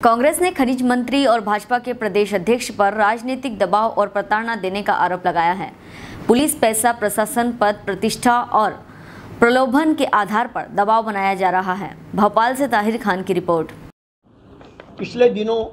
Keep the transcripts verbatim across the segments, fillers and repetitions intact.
कांग्रेस ने खनिज मंत्री और भाजपा के प्रदेश अध्यक्ष पर राजनीतिक दबाव और प्रताड़ना देने का आरोप लगाया है। पुलिस पैसा, प्रशासन, पद, प्रतिष्ठा और प्रलोभन के आधार पर दबाव बनाया जा रहा है। भोपाल से ताहिर खान की रिपोर्ट। पिछले दिनों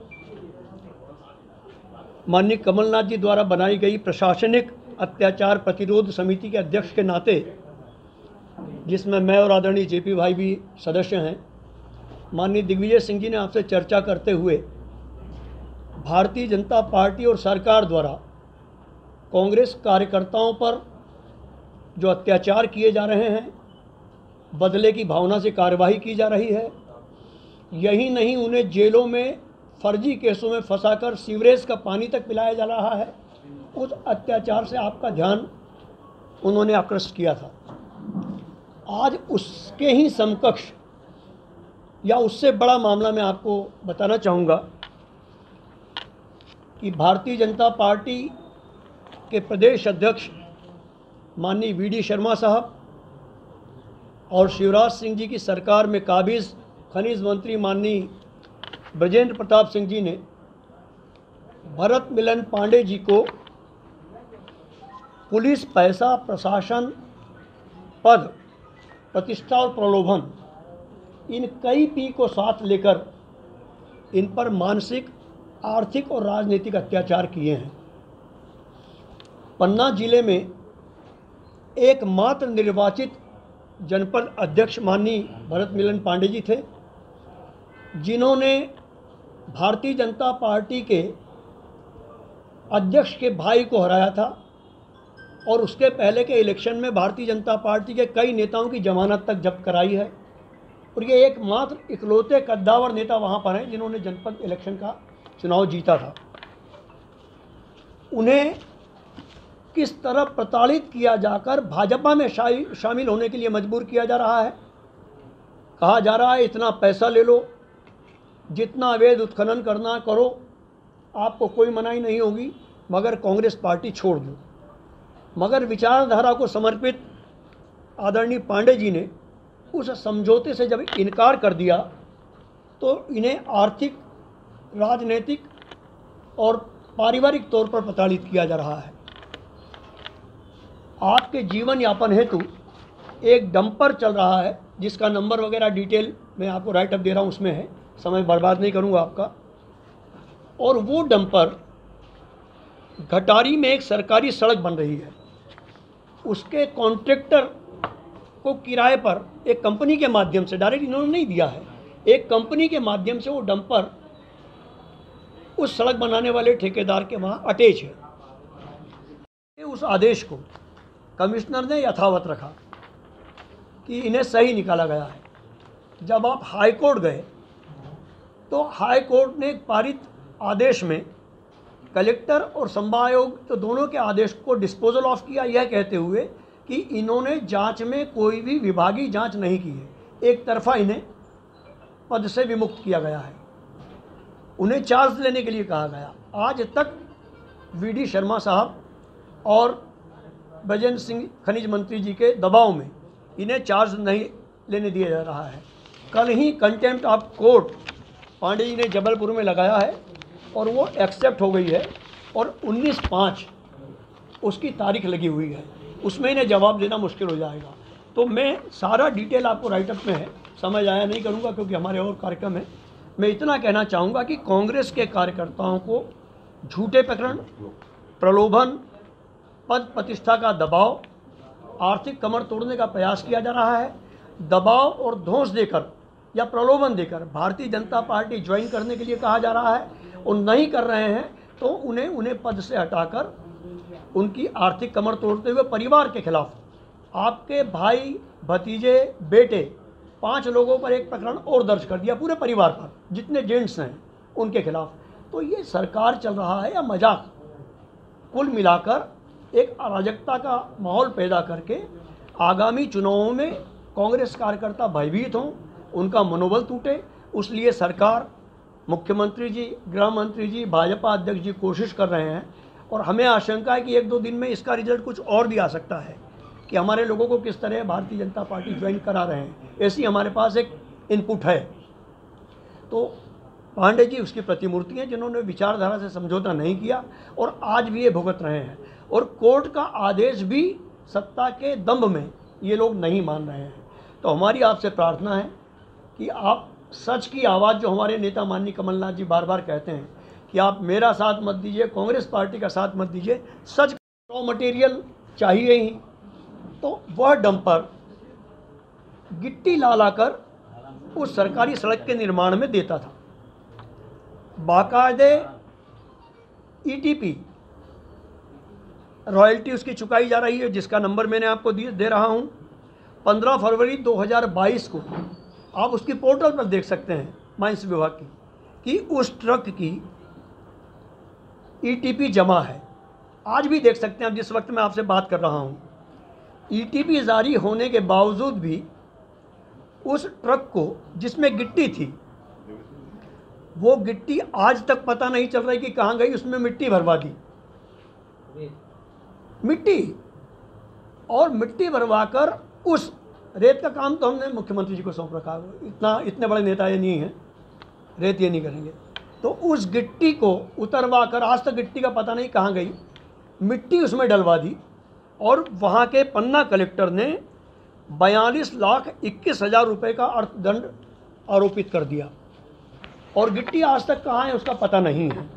माननीय कमलनाथ जी द्वारा बनाई गई प्रशासनिक अत्याचार प्रतिरोध समिति के अध्यक्ष के नाते, जिसमें मैं और आदरणीय जेपी भाई भी सदस्य हैं, माननीय दिग्विजय सिंह जी ने आपसे चर्चा करते हुए भारतीय जनता पार्टी और सरकार द्वारा कांग्रेस कार्यकर्ताओं पर जो अत्याचार किए जा रहे हैं, बदले की भावना से कार्यवाही की जा रही है, यही नहीं उन्हें जेलों में फर्जी केसों में फंसाकर सीवरेज का पानी तक पिलाया जा रहा है, उस अत्याचार से आपका ध्यान उन्होंने आकृष्ट किया था। आज उसके ही समकक्ष या उससे बड़ा मामला मैं आपको बताना चाहूँगा कि भारतीय जनता पार्टी के प्रदेश अध्यक्ष माननीय वी डी शर्मा साहब और शिवराज सिंह जी की सरकार में काबिज खनिज मंत्री माननीय ब्रजेंद्र प्रताप सिंह जी ने भरत मिलन पांडे जी को पुलिस, पैसा, प्रशासन, पद, प्रतिष्ठा और प्रलोभन, इन कई पी को साथ लेकर इन पर मानसिक, आर्थिक और राजनीतिक अत्याचार किए हैं। पन्ना जिले में एकमात्र निर्वाचित जनपद अध्यक्ष माननीय भरत मिलन पांडे जी थे, जिन्होंने भारतीय जनता पार्टी के अध्यक्ष के भाई को हराया था और उसके पहले के इलेक्शन में भारतीय जनता पार्टी के कई नेताओं की जमानत तक जब्त कराई है। और ये एकमात्र इकलौते कद्दावर नेता वहाँ पर हैं जिन्होंने जनपद इलेक्शन का चुनाव जीता था। उन्हें किस तरह प्रताड़ित किया जाकर भाजपा में शामिल होने के लिए मजबूर किया जा रहा है। कहा जा रहा है इतना पैसा ले लो, जितना अवैध उत्खनन करना करो, आपको कोई मनाही नहीं होगी, मगर कांग्रेस पार्टी छोड़ दो। मगर विचारधारा को समर्पित आदरणीय पांडे जी ने उस समझौते से जब इनकार कर दिया तो इन्हें आर्थिक, राजनीतिक और पारिवारिक तौर पर प्रताड़ित किया जा रहा है। आपके जीवन यापन हेतु एक डंपर चल रहा है जिसका नंबर वगैरह डिटेल मैं आपको राइट अप दे रहा हूँ, उसमें है, समय बर्बाद नहीं करूँगा आपका। और वो डंपर घटारी में एक सरकारी सड़क बन रही है, उसके कॉन्ट्रैक्टर को किराए पर एक कंपनी के माध्यम से, डायरेक्ट इन्होंने नहीं दिया है, एक कंपनी के माध्यम से वो डंपर उस सड़क बनाने वाले ठेकेदार के वहाँ अटैच है। उस आदेश को कमिश्नर ने यथावत रखा कि इन्हें सही निकाला गया है। जब आप हाई कोर्ट गए तो हाई कोर्ट ने पारित आदेश में कलेक्टर और संभागायुक्त तो दोनों के आदेश को डिस्पोजल ऑफ किया, यह कहते हुए कि इन्होंने जांच में कोई भी विभागीय जांच नहीं की है, एक तरफा इन्हें पद से विमुक्त किया गया है, उन्हें चार्ज लेने के लिए कहा गया। आज तक वी डी शर्मा साहब और ब्रजेंद्र सिंह खनिज मंत्री जी के दबाव में इन्हें चार्ज नहीं लेने दिया जा रहा है। कल ही contempt of court Pandey ji ने जबलपुर में लगाया है और वो एक्सेप्ट हो गई है और उन्नीस पाँच उसकी तारीख लगी हुई है, उसमें इन्हें जवाब देना मुश्किल हो जाएगा। तो मैं सारा डिटेल आपको राइटअप में है, समय ज़ाया नहीं करूँगा क्योंकि हमारे और कार्यक्रम है। मैं इतना कहना चाहूँगा कि कांग्रेस के कार्यकर्ताओं को झूठे प्रकरण, प्रलोभन, पद प्रतिष्ठा का दबाव, आर्थिक कमर तोड़ने का प्रयास किया जा रहा है। दबाव और धौंस देकर या प्रलोभन देकर भारतीय जनता पार्टी ज्वाइन करने के लिए कहा जा रहा है, और नहीं कर रहे हैं तो उन्हें उन्हें पद से हटाकर उनकी आर्थिक कमर तोड़ते हुए परिवार के खिलाफ, आपके भाई, भतीजे, बेटे, पांच लोगों पर एक प्रकरण और दर्ज कर दिया, पूरे परिवार पर, जितने जेंट्स हैं उनके खिलाफ। तो ये सरकार चल रहा है या मजाक? कुल मिलाकर एक अराजकता का माहौल पैदा करके आगामी चुनावों में कांग्रेस कार्यकर्ता भयभीत हों, उनका मनोबल टूटे, उसलिए सरकार, मुख्यमंत्री जी, गृह मंत्री जी, भाजपा अध्यक्ष जी कोशिश कर रहे हैं। और हमें आशंका है कि एक दो दिन में इसका रिजल्ट कुछ और भी आ सकता है कि हमारे लोगों को किस तरह भारतीय जनता पार्टी ज्वाइन करा रहे हैं, ऐसी हमारे पास एक इनपुट है। तो पांडे जी उसकी प्रतिमूर्ति हैं जिन्होंने विचारधारा से समझौता नहीं किया और आज भी ये भुगत रहे हैं। और कोर्ट का आदेश भी सत्ता के दंभ में ये लोग नहीं मान रहे हैं। तो हमारी आपसे प्रार्थना है कि आप सच की आवाज़, जो हमारे नेता माननीय कमलनाथ जी बार बार कहते हैं कि आप मेरा साथ मत दीजिए, कांग्रेस पार्टी का साथ मत दीजिए, सच रॉ मटेरियल चाहिए ही, तो वह डंपर गिट्टी ला लाकर उस सरकारी सड़क के निर्माण में देता था। बाकायदे ईटीपी रॉयल्टी उसकी चुकाई जा रही है, जिसका नंबर मैंने आपको दे रहा हूं। पंद्रह फरवरी दो हज़ार बाईस को आप उसकी पोर्टल पर देख सकते हैं माइंस विभाग की कि उस ट्रक की ईटीपी जमा है। आज भी देख सकते हैं, जिस वक्त मैं आपसे बात कर रहा हूं, ईटीपी जारी होने के बावजूद भी उस ट्रक को जिसमें गिट्टी थी, वो गिट्टी आज तक पता नहीं चल रही कि कहाँ गई, उसमें मिट्टी भरवा दी, मिट्टी और मिट्टी भरवाकर उस रेत का काम तो हमने मुख्यमंत्री जी को सौंप रखा है। इतना इतने बड़े नेता ये नहीं हैं, रेत ये नहीं करेंगे। तो उस गिट्टी को उतरवा कर, आज तक गिट्टी का पता नहीं कहाँ गई, मिट्टी उसमें डलवा दी और वहाँ के पन्ना कलेक्टर ने बयालीस लाख इक्कीस हज़ार रुपये का अर्थदंड आरोपित कर दिया और गिट्टी आज तक कहाँ है उसका पता नहीं है।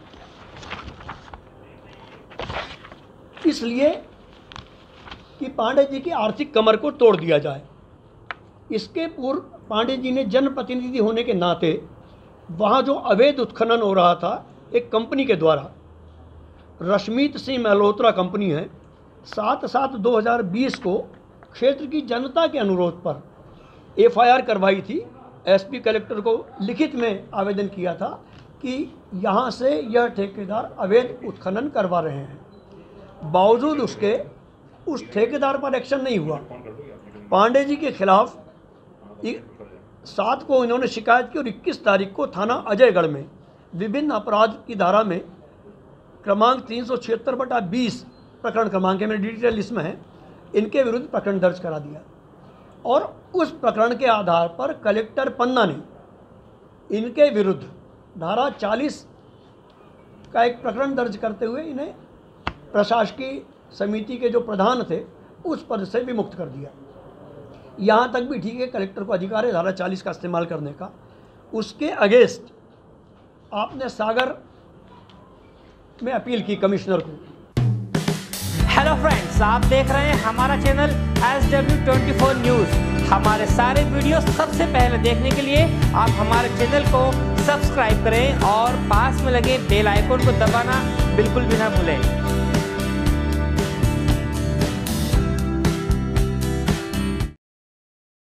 इसलिए कि पांडे जी की आर्थिक कमर को तोड़ दिया जाए। इसके पूर्व पांडे जी ने जनप्रतिनिधि होने के नाते वहाँ जो अवैध उत्खनन हो रहा था एक कंपनी के द्वारा, रश्मीत सिंह मल्होत्रा कंपनी है, सात सात दो हज़ार बीस को क्षेत्र की जनता के अनुरोध पर एफआईआर करवाई थी। एसपी कलेक्टर को लिखित में आवेदन किया था कि यहाँ से यह ठेकेदार अवैध उत्खनन करवा रहे हैं। बावजूद उसके उस ठेकेदार पर एक्शन नहीं हुआ। पांडे जी के खिलाफ सात को इन्होंने शिकायत की और इक्कीस तारीख को थाना अजयगढ़ में विभिन्न अपराध की धारा में क्रमांक तीन सौ छिहत्तर बटा बीस प्रकरण क्रमांक है, मेरे डिटेल इसमें है, इनके विरुद्ध प्रकरण दर्ज करा दिया। और उस प्रकरण के आधार पर कलेक्टर पन्ना ने इनके विरुद्ध धारा चालीस का एक प्रकरण दर्ज करते हुए इन्हें प्रशासकीय समिति के जो प्रधान थे उस पद से भी मुक्त कर दिया। यहाँ तक भी ठीक है, कलेक्टर को अधिकार है धारा चालीस का इस्तेमाल करने का। उसके अगेंस्ट आपने सागर में अपील की कमिश्नर को। हेलो फ्रेंड्स, आप देख रहे हैं हमारा channel S W twenty four news. हमारे सारे वीडियो सबसे पहले देखने के लिए आप हमारे चैनल को सब्सक्राइब करें और पास में लगे बेल आइकन को दबाना बिल्कुल भी ना भूलें।